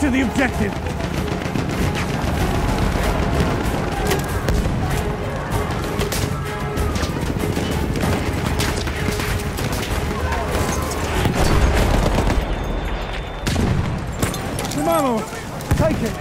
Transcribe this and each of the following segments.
Capture the objective! Shimano, take it!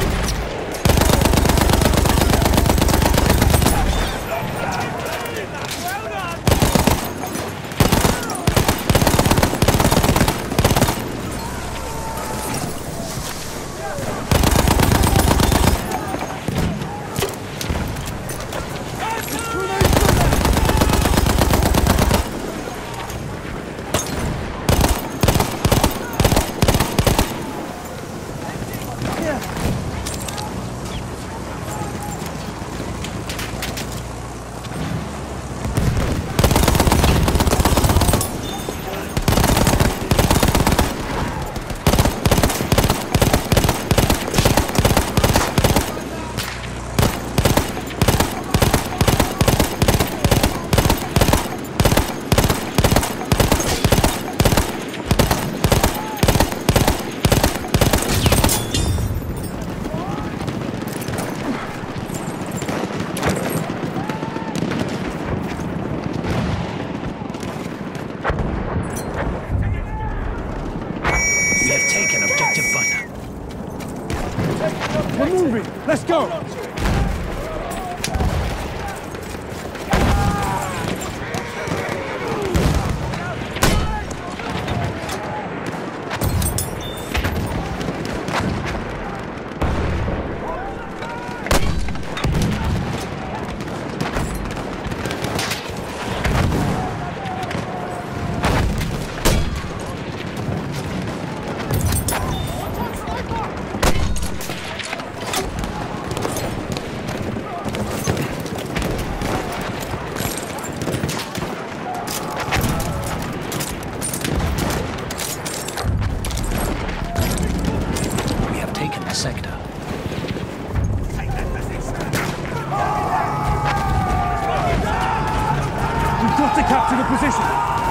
We're moving! Let's go! Sector. We've got to capture the position!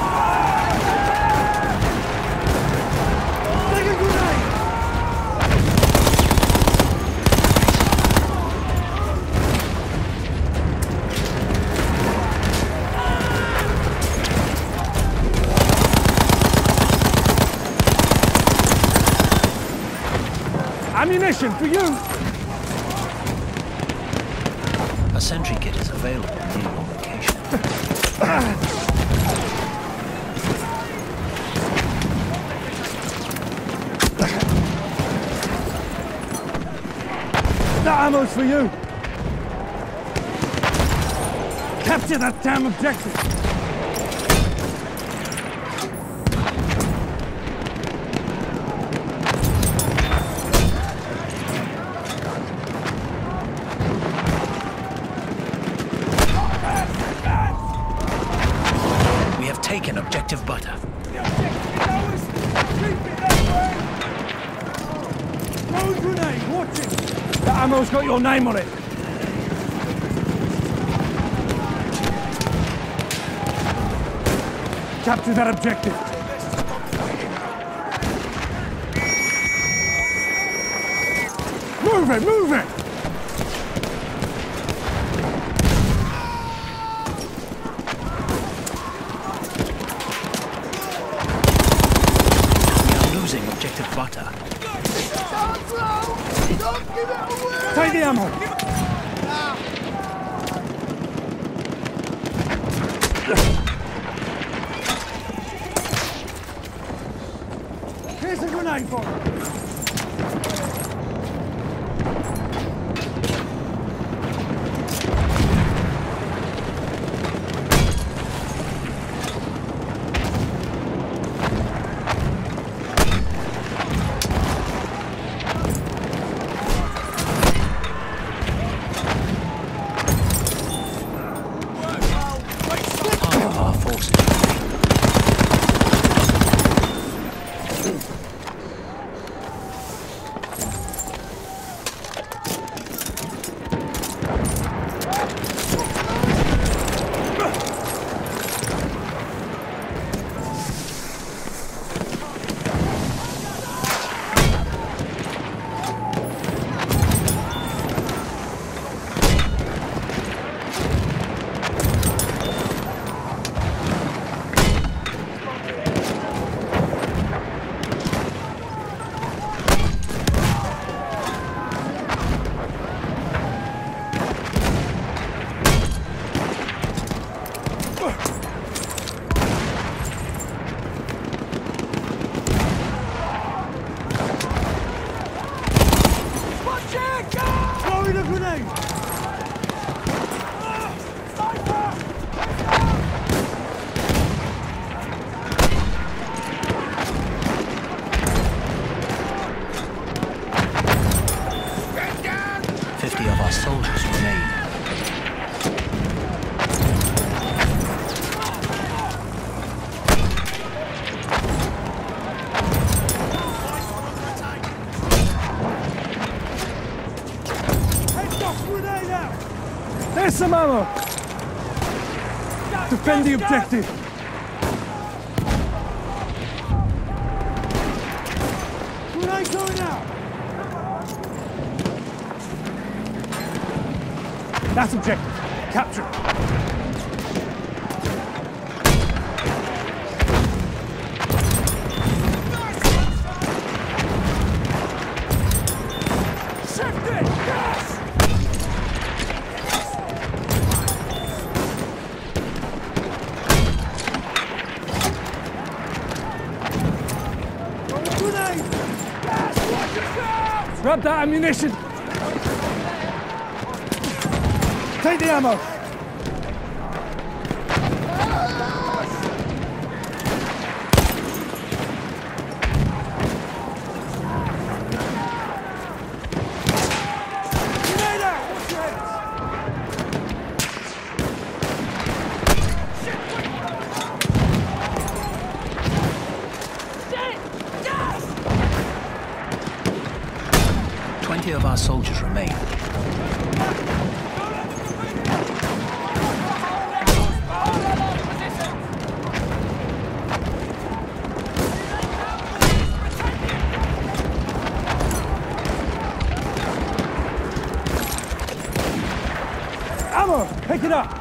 Take a grenade! Ammunition for you! A sentry kit is available near your location. That ammo's for you! Capture that damn objective! Taken objective butter. No grenade! Watch it! That ammo's got your name on it! Capture that objective! Move it! Move it! Objective butter. Take the ammo! Here's a grenade for him! some ammo. Defend the objective. Grenade going out. That's objective. Capture it. Shift it! Gas! Grenade! Gas! Watch yourself! Grab that ammunition! Take the ammo! Grenade out! Watch your heads! 20 of our soldiers remain. Ammo! Pick it up!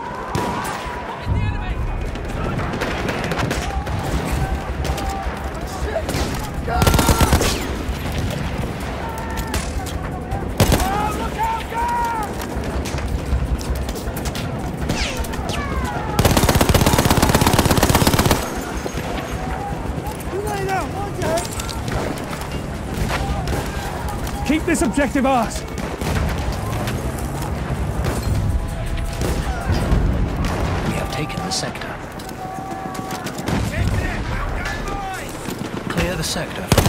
Keep this objective ours. We have taken the sector. Clear the sector.